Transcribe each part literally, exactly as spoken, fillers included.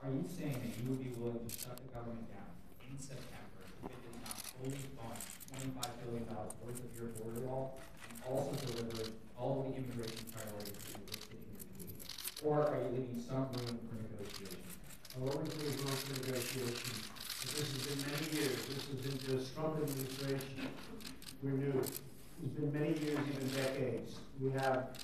are you saying that you would be willing to shut the government down in September if it did not fully fund twenty-five billion dollars worth of your border wall and also deliver all of the immigration priorities that you listed in your tweet? Or are you leaving some room for negotiation? I always leave room for negotiation. But this has been many years. This isn't just Trump administration. We're new. It's been many years, even decades. We have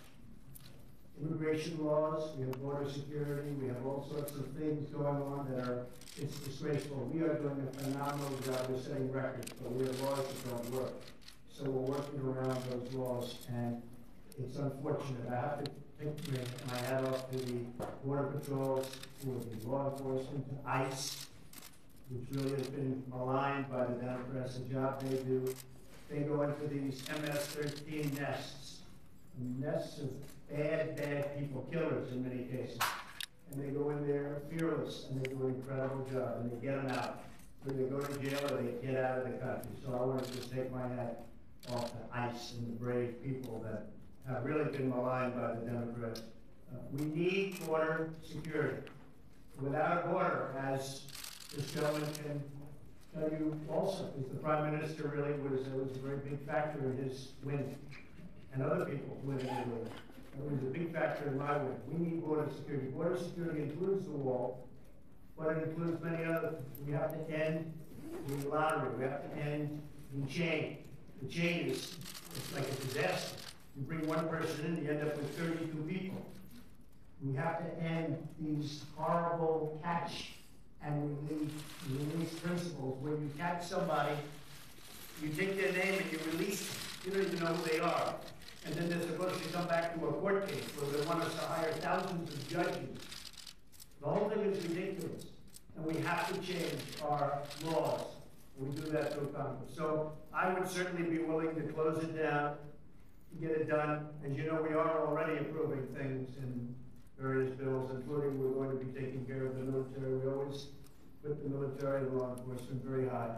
immigration laws, we have border security, we have all sorts of things going on that are, it's disgraceful. We are doing a phenomenal job. We're setting records, but we have laws that don't work. So we're working around those laws, and it's unfortunate. I have to take my hat off to the Border Patrols, to the law enforcement, to ICE, which really has been maligned by the Democrats, the job they do. They go into these M S thirteen nests, nests of bad, bad people, killers in many cases. And they go in there fearless, and they do an incredible job, and they get them out. Either they go to jail or they get out of the country. So I want to just take my hat off to ICE and the brave people that have really been maligned by the Democrats. Uh, we need border security. Without a border, as this gentleman can tell you also, because the Prime Minister really was, uh, was a very big factor in his win, and other people winning in the win. It was a big factor in my win. We need border security. Border security includes the wall, but it includes many other things. We have to end the lottery. We have to end the chain. The chain is it's like a disaster. You bring one person in, you end up with thirty-two people. We have to end these horrible catch and release, release principles where you catch somebody, you take their name and you release them. You don't even know who they are. And then they're supposed to come back to a court case where they want us to hire thousands of judges. The whole thing is ridiculous. And we have to change our laws. We do that through Congress. So I would certainly be willing to close it down, to get it done. As you know, we are already approving things in various bills, including we're going to be taking care of the military. We always put the military and law enforcement very high.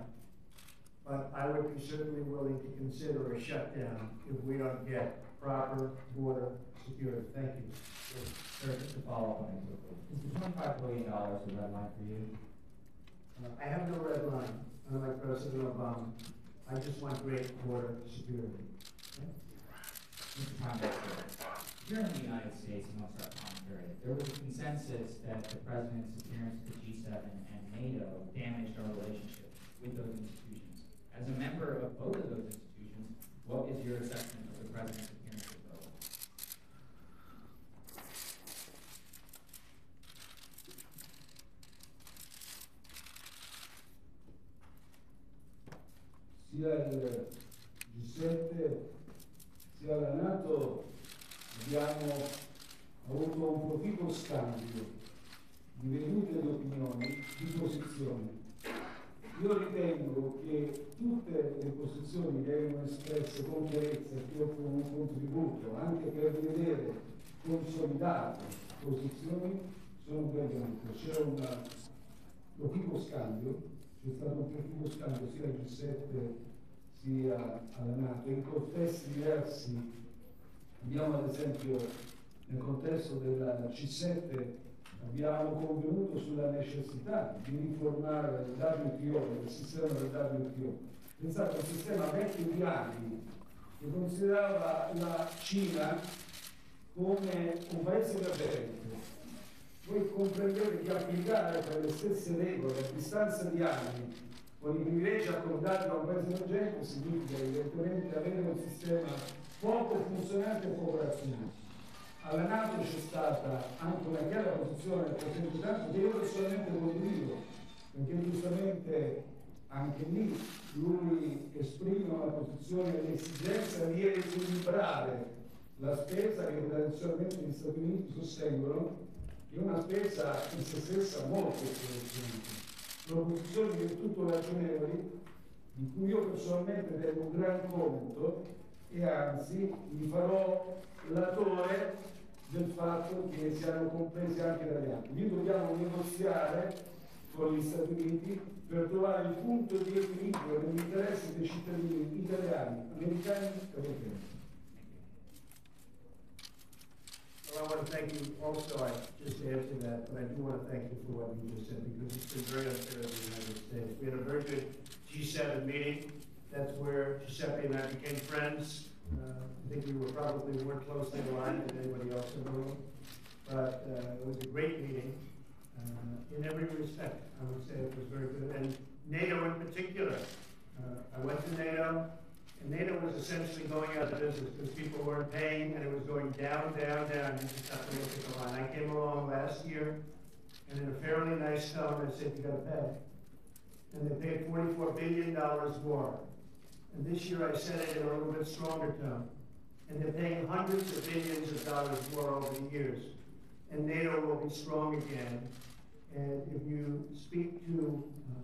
But I would be certainly willing to consider a shutdown if we don't get proper border security. Thank you. Sir, just to follow up on it quickly. Is the twenty-five billion dollars a red line for you? Uh, I have no red line, unlike President Obama. I just want great border security. Okay? Mister Prime Minister, here in the United States, amongst our common period, there was a consensus that the President's appearance at the G seven and NATO damaged our relationship with those institutions. As a member of both of those institutions, what is your assessment of the President's appearance at both? Sia il Giuseppe sia la NATO abbiamo avuto un proficuo scambio di vedute e di opinioni, di posizioni. Io ritengo che tutte le posizioni che vengono espresse con chiarezza e che offrono un contributo anche per vedere consolidate posizioni sono benvenute. C'è un proficuo scambio, c'è stato un proficuo scambio sia a Giuseppe sia alla NATO. In contesti diversi abbiamo ad esempio nel contesto della C sette abbiamo convenuto sulla necessità di riformare il W T O, il sistema del W T O. Pensate a un sistema vecchio di anni che considerava la Cina come un paese emergente. Voi comprendete che applicare per le stesse regole a distanza di anni con i privilegi accordati da un paese emergente significa evidentemente avere un sistema poco funzionante e poco razionale. Alla NATO c'è stata anche una chiara posizione del Presidente Trump che io personalmente condivido, perché giustamente anche lì lui esprime una posizione l'esigenza di equilibrare la spesa che tradizionalmente gli Stati Uniti sostengono, che è una spesa in se stessa molto importante. Sono posizioni del tutto ragionevoli, di cui io personalmente tengo un gran conto e anzi mi farò latore del fatto che siano compresi anche dagli altri. Noi dobbiamo negoziare con gli Stati Uniti per trovare il punto di equilibrio nell'interesse dei cittadini italiani, americani e europei. Well, I want to thank you also, I just answered that, but I do want to thank you for what you just said, because it's been very unfair to the United States. We had a very good G seven meeting. That's where Giuseppe and I became friends. Uh, I think we were probably more closely aligned than anybody else in the room. But uh, it was a great meeting uh, in every respect. I would say it was very good. And NATO in particular. Uh, I went to NATO, and NATO was essentially going out of business because people weren't paying, and it was going down, down, down. You just have to look at the line. I came along last year, and in a fairly nice tone, I said, you got to pay. And they paid forty-four billion dollars more. And this year I said it in a little bit stronger tone. And they're paying hundreds of billions of dollars more over the years. And NATO will be strong again. And if you speak to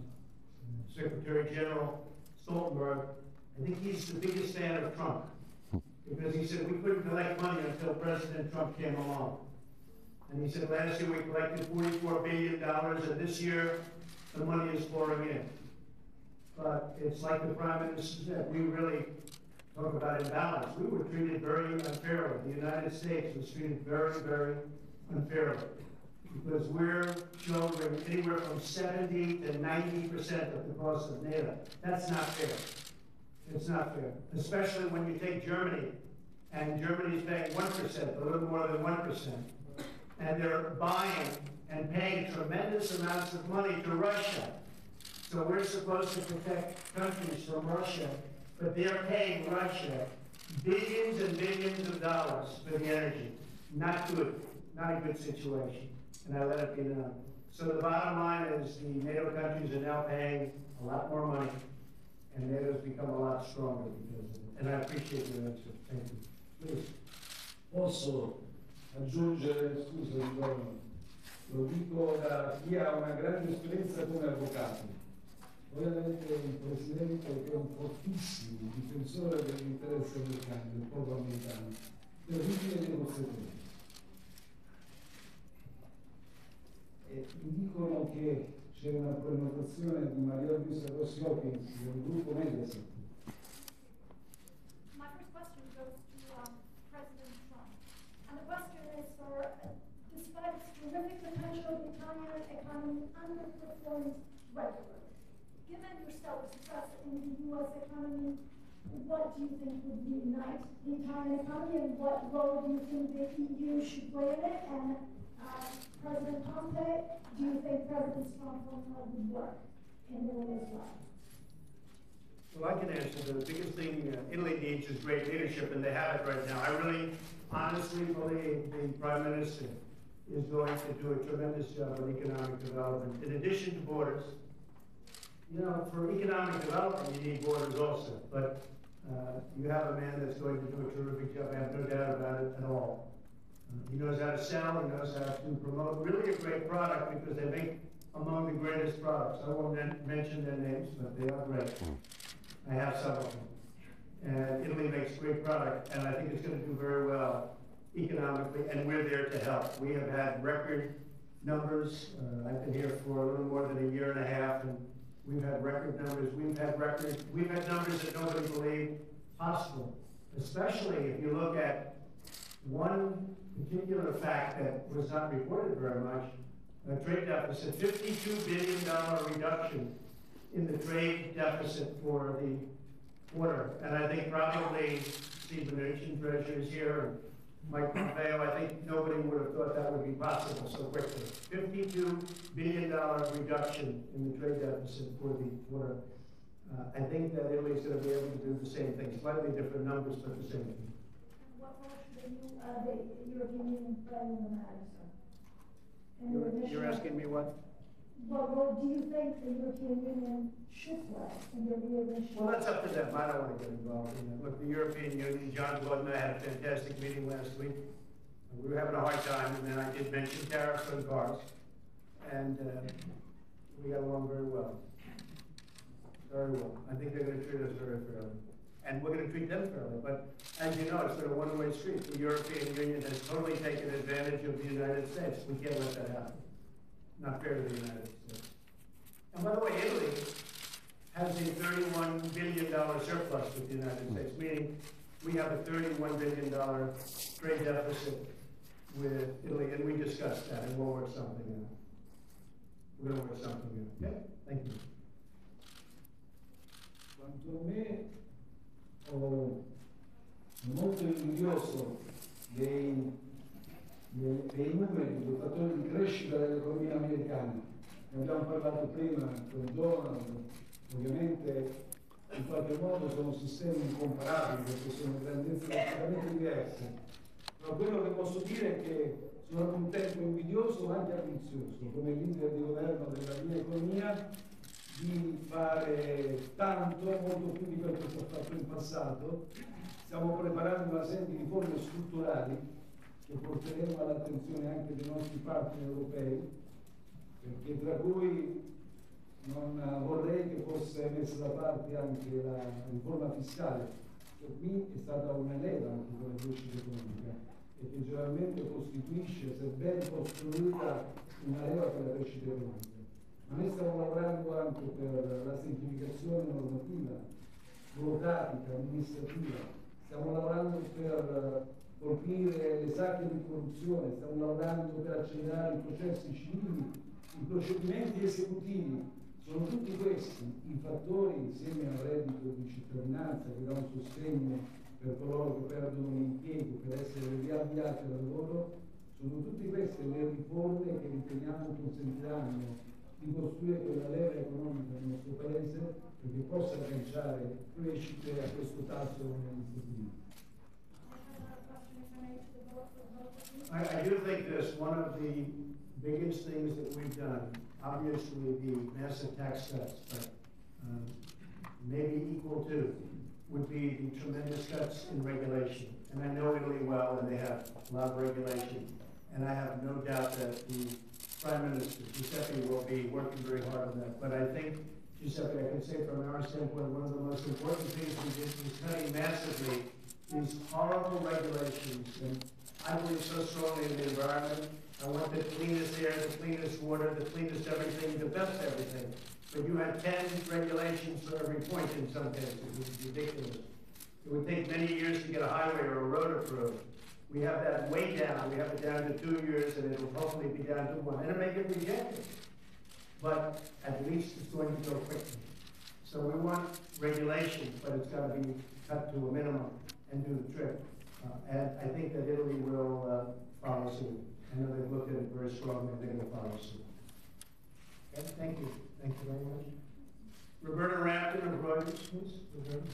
uh, Secretary General Stoltenberg, I think he's the biggest fan of Trump. Because he said we couldn't collect money until President Trump came along. And he said last year we collected forty-four billion dollars, and this year the money is pouring in. But it's like the Prime Minister said, we really talk about imbalance. We were treated very unfairly. The United States was treated very, very unfairly. Because we're shouldering anywhere from seventy to ninety percent of the cost of NATO. That's not fair. It's not fair. Especially when you take Germany, and Germany's paying one percent, a little more than one percent. And they're buying and paying tremendous amounts of money to Russia. So we're supposed to protect countries from Russia, but they're paying Russia billions and billions of dollars for the energy. Not good, not a good situation, and I let it be known. So the bottom line is the NATO countries are now paying a lot more money, and NATO's become a lot stronger because of it. And I appreciate your answer. Thank you. Please. Posso aggiungere, scusa, ritorno. Lo dico da chi ha una grande esperienza come avvocato. Voi avete un presidente che è un fortissimo difensore dell'interesse americano, del popolo americano, terribile negoziatore. E mi dicono che c'è una prenotazione di Maria Luisa Rossi Hawkins del gruppo Mediaset. My first question goes to um, President Trump. And the question is for, uh, despite its terrific potential, the Italian economy underperforms regularly. Given your stellar success in the U S economy, what do you think would reunite the Italian economy, and what role do you think the E U should play in it? And uh, President Conte, do you think President Trump would work in the role as well? Well, I can answer. The biggest thing uh, Italy needs is great leadership, and they have it right now. I really, honestly believe the Prime Minister is going to do a tremendous job on economic development. In addition to borders, you know, for economic development, you need borders also. But uh, you have a man that's going to do a terrific job. I have no doubt about it at all. Uh, he knows how to sell. He knows how to promote. Really a great product, because they make among the greatest products. I won't men mention their names, but they are great. I have some of them. And Italy makes great product, and I think it's going to do very well economically, and we're there to help. We have had record numbers. Uh, I've been here for a little more than a year and a half, and we've had record numbers. We've had record, we've had numbers that nobody believed possible, especially if you look at one particular fact that was not reported very much, a trade deficit, fifty-two billion dollar reduction in the trade deficit for the quarter. And I think probably Steve Mnuchin, Treasurer, is here, and Mike Pompeo, I think nobody would have thought that would be possible so quickly. fifty-two billion dollar reduction in the trade deficit for the quarter. Uh, I think that Italy is going to be able to do the same thing, slightly different numbers, but the same thing. And what role should the, new, uh, the European Union play in the matter, sir? In You're, your you're asking me what? What role do you think the European Union should play in your readmission? Well, that's up to them. I don't want to get involved in that. Look, the European Union, John Gordon and I had a fantastic meeting last week. We were having a hard time, and then I did mention tariffs on cars, and uh, we got along very well. Very well. I think they're going to treat us very fairly. And we're going to treat them fairly. But as you know, it's been a one-way street. The European Union has totally taken advantage of the United States. We can't let that happen. Not fair to the United States. And by the way, Italy has a thirty-one billion dollar surplus with the United States, meaning we have a thirty-one billion dollar trade deficit with Italy, and we discussed that, and we'll work something out. We're gonna work something out, okay? Thank you. Quanto a me, ho molto invidioso dei, dei, dei numeri, dei fattori di crescita dell'economia americana. Ne abbiamo parlato prima con Donald, ovviamente in qualche modo sono sistemi incomparabili perché sono grandezze completamente diverse. Ma quello che posso dire è che sono ad un tempo invidioso ma anche ambizioso, come leader di governo della mia economia, di fare tanto, molto più di quello che si è fatto in passato. Stiamo preparando una serie di riforme strutturali che porteremo all'attenzione anche dei nostri partner europei, perché tra cui non vorrei che fosse messa da parte anche la riforma fiscale, che qui è stata una leva anche per la crescita economica e che generalmente costituisce, se ben costruita, una leva per la crescita economica. Ma noi stiamo lavorando anche per la semplificazione normativa, burocratica, amministrativa, stiamo lavorando per colpire le sacche di corruzione, stiamo lavorando per accelerare i processi civili, i procedimenti esecutivi. Sono tutti questi i fattori, insieme al reddito di cittadinanza che dà un sostegno per coloro che perdono l'impiego, per essere riavviati al lavoro, sono tutte queste le riforme che riteniamo consentiranno di costruire quella leva economica del nostro paese perché possa agganciare crescite a questo tasso negli Stati Uniti. I, I do think this, one of the biggest things that we've done, obviously the massive tax cuts, but um, maybe equal to, would be the tremendous cuts in regulation. And I know Italy well, and they have a lot of regulation. And I have no doubt that the Prime Minister, Giuseppe, will be working very hard on that. But I think, Giuseppe, I can say from our standpoint, one of the most important things we did was cutting massively these horrible regulations. And I believe so strongly in the environment. I want the cleanest air, the cleanest water, the cleanest everything, the best everything. But you had ten regulations for every point in some cases, which is ridiculous. It would take many years to get a highway or a road approved. We have that way down. We have it down to two years, and it'll hopefully be down to one. And it may get rejected, but at least it's going to go quickly. So we want regulations, but it's got to be cut to a minimum and do the trick. Uh, and I think that Italy will uh, follow suit. I know they've looked at it very strongly, and they're going to follow suit. Okay, thank you. Thank you very much. Roberta Rampton of Reuters, please. Roberta.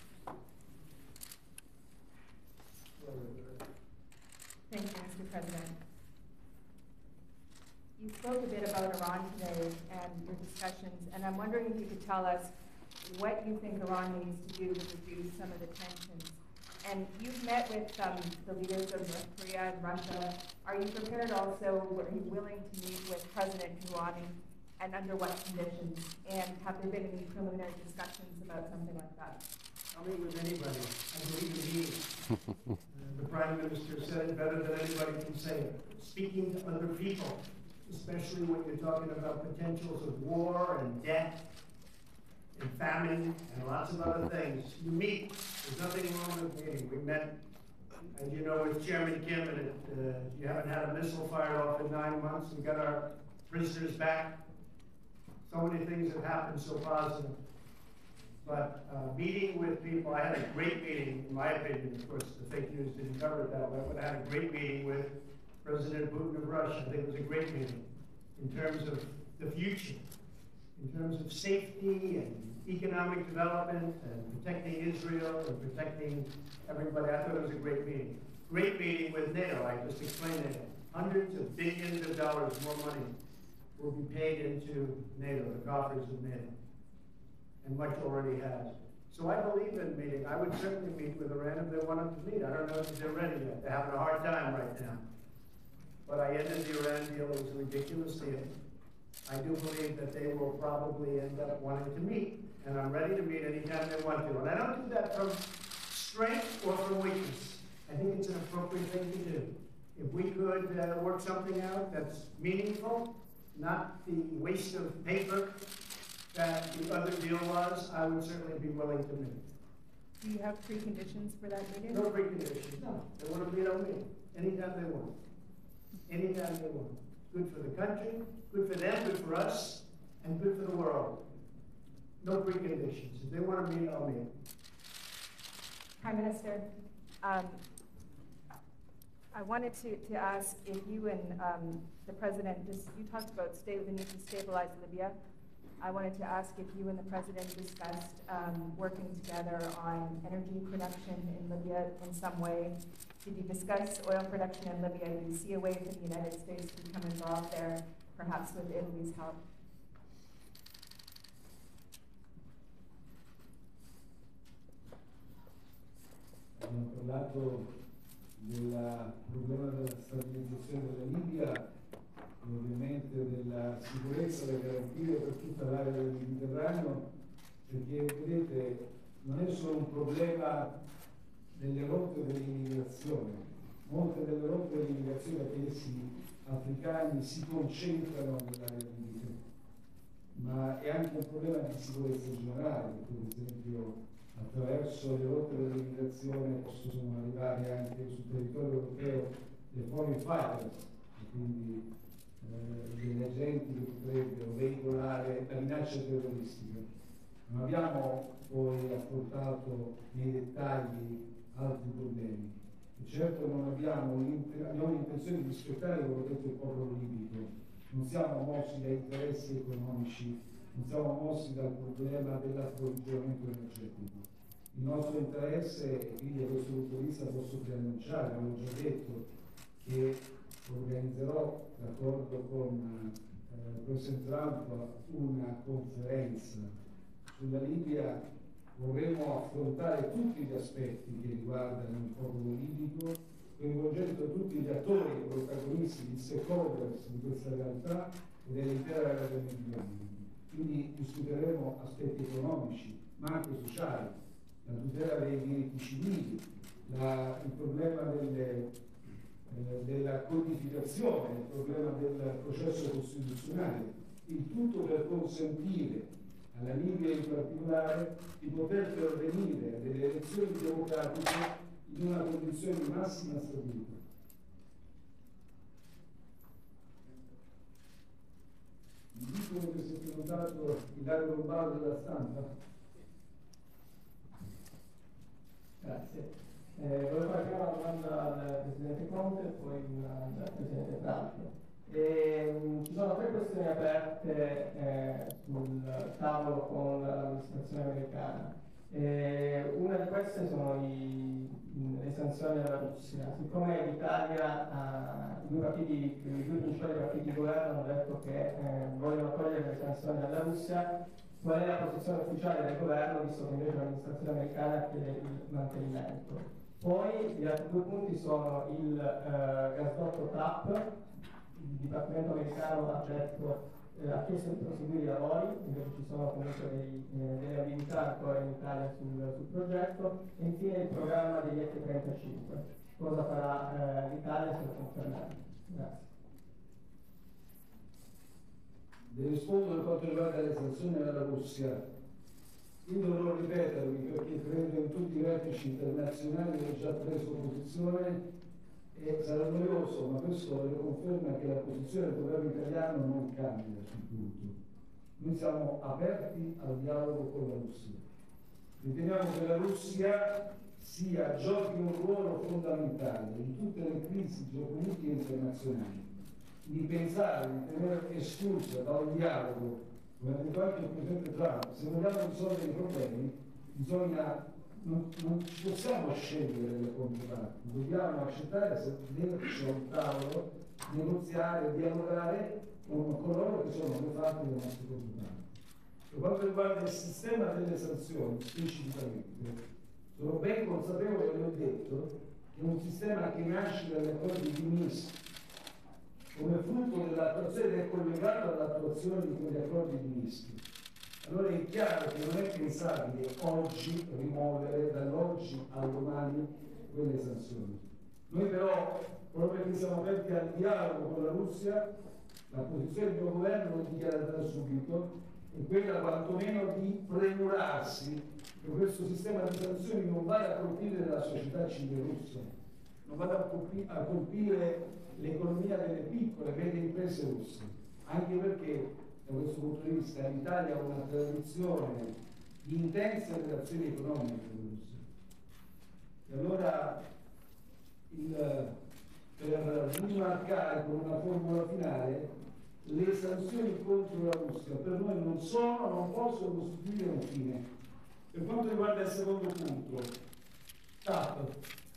Thank you, Mister President. You spoke a bit about Iran today and your discussions, and I'm wondering if you could tell us what you think Iran needs to do to reduce some of the tensions. And you've met with um, the leaders of North Korea and Russia. Are you prepared also, are you willing to meet with President Rouhani, and under what conditions? And have there been any preliminary discussions about something like that? I'll meet with anybody. I believe in me. uh, the Prime Minister said it better than anybody can say it. Speaking to other people, especially when you're talking about potentials of war and debt and famine and lots of other things. You meet. There's nothing wrong with meeting. We met, as you know, with Chairman Kim, and it, uh, you haven't had a missile fired off in nine months. We got our prisoners back. So many things have happened so positive. But uh, meeting with people, I had a great meeting, in my opinion. Of course, the fake news didn't cover it that way, but I had a great meeting with President Putin of Russia. I think it was a great meeting in terms of the future, in terms of safety and economic development and protecting Israel and protecting everybody. I thought it was a great meeting. Great meeting with NATO. I just explained it. Hundreds of billions of dollars more money will be paid into NATO, the coffers of NATO. And much already has. So I believe in meeting. I would certainly meet with Iran if they wanted to meet. I don't know if they're ready yet. They're having a hard time right now. But I ended the Iran deal. It was a ridiculous deal. I do believe that they will probably end up wanting to meet. And I'm ready to meet anytime they want to. And I don't do that from strength or from weakness. I think it's an appropriate thing to do. If we could uh, work something out that's meaningful, not the waste of paper that the other deal was, I would certainly be willing to meet. Do you have preconditions for that meeting? No preconditions, no. They want to meet, I'll meet, anytime they want. anytime they want. Good for the country, good for them, good for us, and good for the world. No preconditions. If they want to meet, I'll meet. Prime Minister, um, I wanted to, to ask if you and um, the President, just, you talked about sta the need to stabilize Libya. I wanted to ask if you and the President discussed um, working together on energy production in Libya in some way. Did you discuss oil production in Libya? Do you see a way for the United States to become involved there, perhaps with Italy's help? Abbiamo parlato del problema della stabilizzazione della Libia e ovviamente della sicurezza, delle garanzie per tutta l'area del Mediterraneo, perché vedete non è solo un problema delle rotte dell'immigrazione, molte delle rotte dell'immigrazione a paesi africani si concentrano nell'area libica, ma è anche un problema di sicurezza generale, per esempio attraverso le rotte dell'immigrazione possono arrivare anche sul territorio europeo dei foreign fighters, e quindi eh, degli agenti che potrebbero veicolare la minaccia terroristica. Non abbiamo poi affrontato nei dettagli altri problemi. E certo non abbiamo, abbiamo l'intenzione di rispettare, come ho detto, il popolo libico. Non siamo mossi da interessi economici, non siamo mossi dal problema dell'approvvigionamento energetico. Il nostro interesse, e quindi a questo punto di vista posso preannunciare, avevo già detto che organizzerò, d'accordo con eh, il Presidente Trump, una conferenza sulla Libia. Vorremmo affrontare tutti gli aspetti che riguardano il popolo libico, coinvolgendo tutti gli attori, i protagonisti, gli stakeholders di questa realtà e dell'intera area del Mediterraneo. Quindi discuteremo aspetti economici, ma anche sociali, la tutela dei diritti civili, la, il problema delle, eh, della codificazione, il problema del processo costituzionale, il tutto per consentire alla Libia in particolare di poter pervenire a delle elezioni democratiche in una condizione di massima stabilità. Mi dicono che si è prenotato il Dario Lombardo della stampa. Grazie. Eh, volevo fare prima una domanda al Presidente Conte e poi una al Presidente Trump. E, mh, ci sono tre questioni aperte eh, sul tavolo con l'amministrazione americana. E una di queste sono i, le sanzioni alla Russia. Siccome l'Italia, ha, i, due partiti, i due principali partiti di governo hanno detto che eh, vogliono togliere le sanzioni alla Russia, qual è la posizione ufficiale del governo, visto che invece l'amministrazione americana chiede il mantenimento? Poi gli altri due punti sono il eh, gasdotto T A P. Il Dipartimento americano ha, detto, eh, ha chiesto di proseguire i lavori, invece ci sono comunque dei, eh, delle abilità ancora in Italia sul, sul progetto, e infine il programma degli F trentacinque. Cosa farà eh, l'Italia se lo confermerà? Grazie. Vi rispondo per quanto riguarda le sanzioni alla Russia. Io dovrò ripetermi perché credo in tutti i vertici internazionali ho già preso posizione e sarà noioso, ma questo le conferma che la posizione del governo italiano non cambia sul punto. Noi siamo aperti al dialogo con la Russia. Riteniamo che la Russia sia, giochi un ruolo fondamentale in tutte le crisi geopolitiche internazionali. Di pensare di tenere esclusa da un dialogo, come ha detto anche il Presidente Trump, se vogliamo risolvere i problemi, bisogna, non, non ci possiamo scegliere le controparti, dobbiamo accettare di sederci a un tavolo, negoziare, dialogare con coloro che sono le parti delle nostre controparti. Per quanto riguarda il sistema delle sanzioni, specificamente, sono ben consapevole, ve l'ho detto, che è un sistema che nasce dagli accordi di Minsk, come frutto dell'attuazione ed è collegato all'attuazione di quegli accordi di Minsk. Allora è chiaro che non è pensabile oggi rimuovere dall'oggi al domani quelle sanzioni. Noi però, proprio perché siamo aperti al dialogo con la Russia, la posizione del mio governo l'ho dichiarata da subito, è quella quantomeno di premurarsi che questo sistema di sanzioni non vada a colpire la società civile russa. non vada a, colpi- a colpire l'economia delle piccole e medie imprese russe, anche perché da questo punto di vista l'Italia ha una tradizione di intense relazioni economiche con la Russia. E allora, il, per rimarcare con una formula finale, le sanzioni contro la Russia per noi non sono, non possono costituire un fine. Per quanto riguarda il secondo punto, T A P,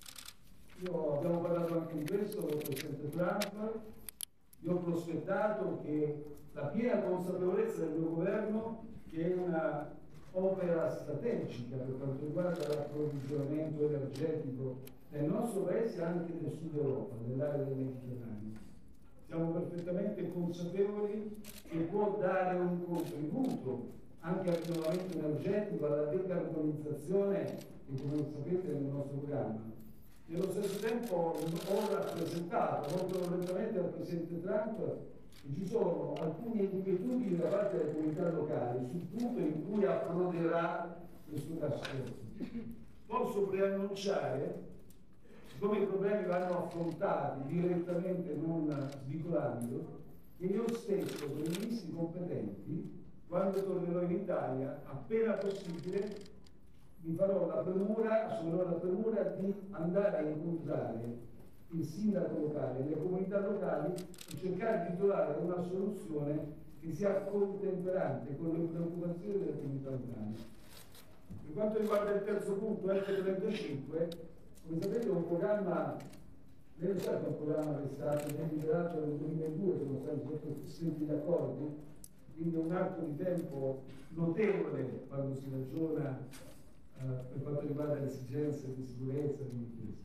io abbiamo parlato anche di questo con il Presidente Trump, io ho prospettato che la piena consapevolezza del mio governo che è una opera strategica per quanto riguarda l'approvvigionamento energetico nel nostro paese e anche nel sud Europa, nell'area del Mediterraneo. Siamo perfettamente consapevoli che può dare un contributo anche al rinnovamento energetico, alla decarbonizzazione che, come sapete, è nel nostro programma. Nello stesso tempo ho rappresentato molto correttamente al Presidente Trump che ci sono alcune inquietudini da parte delle comunità locali sul punto in cui approderà questo trasporto. Posso preannunciare, siccome i problemi vanno affrontati direttamente, non svicolando, che io stesso con i ministri competenti, quando tornerò in Italia, appena possibile, mi farò la premura, assumerò la premura di andare a incontrare il sindaco locale, le comunità locali e cercare di trovare una soluzione che sia contemperante con le preoccupazioni delle comunità locali. Per quanto riguarda il terzo punto, F trentacinque, come sapete è un programma, lei lo sa che è un programma che è stato deliberato nel duemiladue, sono stati sottoscritti gli accordi, quindi è un arco di tempo notevole quando si ragiona eh, per quanto riguarda le esigenze di sicurezza e di difesa.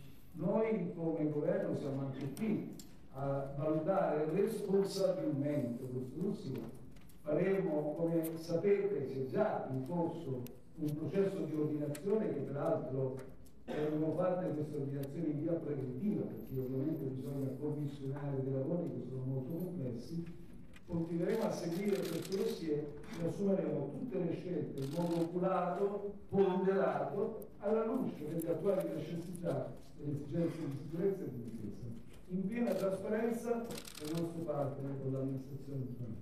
Noi come governo siamo anche qui a valutare responsabilmente questo dossier. Faremo, come sapete, c'è già in corso un processo di ordinazione che peraltro vengono fatte queste ordinazioni in via preventiva, perché ovviamente bisogna commissionare dei lavori che sono molto complessi. Continueremo a seguire questo dossier e assumeremo tutte le scelte in modo oculato, ponderato, alla luce delle attuali necessità e delle esigenze di sicurezza e di difesa, in piena trasparenza del nostro partner con l'amministrazione Trump.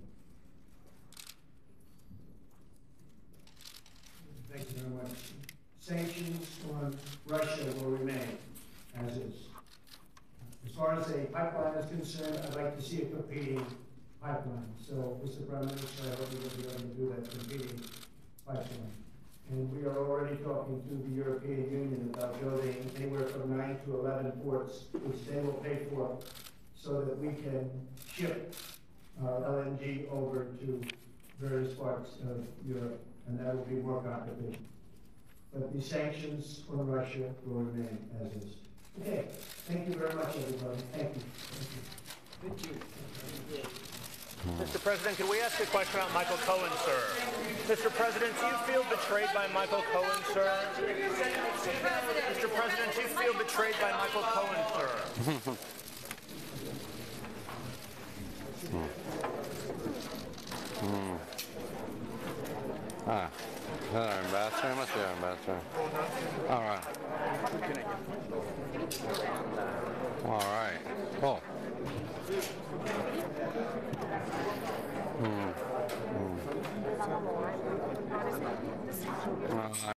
Thank you very much. Sanctions on Russia will remain as is. As far as a pipeline is concerned, I'd like to see a competing pipeline. So, Mister Prime Minister, I hope you're going to be able to do that competing pipeline. And we are already talking to the European Union about building anywhere from nine to eleven ports, which they will pay for, so that we can ship uh, L N G over to various parts of Europe, and that will be more competition. But the sanctions on Russia will remain as is. Okay, thank you very much, everybody. Thank you. Thank you. Thank you. Mister President, can we ask a question about Michael Cohen, sir? Mister President, do you feel betrayed by Michael Cohen, sir? Mister President, do you feel betrayed by Michael Cohen, sir?